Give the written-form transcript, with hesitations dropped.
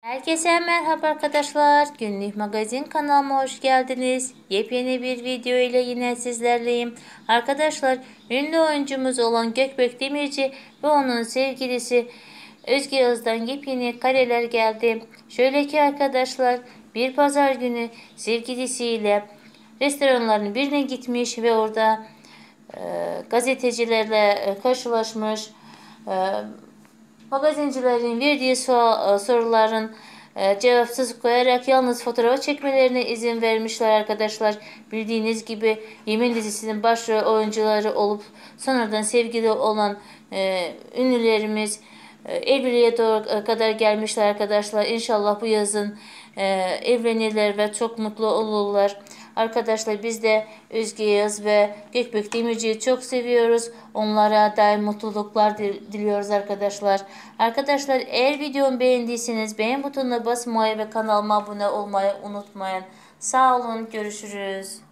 Herkese merhaba arkadaşlar. Günlük magazin kanalıma hoş geldiniz. Yepyeni bir video ile yine sizlerleyim. Arkadaşlar, ünlü oyuncumuz olan Gökbek Demirci ve onun sevgilisi Özge Yağız'dan yepyeni kareler geldi. Şöyle ki arkadaşlar, bir pazar günü sevgilisiyle restoranların birine gitmiş ve orada gazetecilerle karşılaşmış. E, Magazincilerin verdiği soruların cevapsız koyarak yalnız fotoğraf çekmelerine izin vermişler arkadaşlar. Bildiğiniz gibi Yemin dizisinin başrol oyuncuları olup sonradan sevgili olan ünlülerimiz evliliğe doğru kadar gelmişler arkadaşlar. İnşallah bu yazın evlenirler ve çok mutlu olurlar. Arkadaşlar, biz de Özge Yağız ve Gökbek Demirci'yi çok seviyoruz. Onlara daim mutluluklar diliyoruz arkadaşlar. Arkadaşlar, eğer videomu beğendiyseniz beğen butonuna basmayı ve kanalıma abone olmayı unutmayın. Sağ olun, görüşürüz.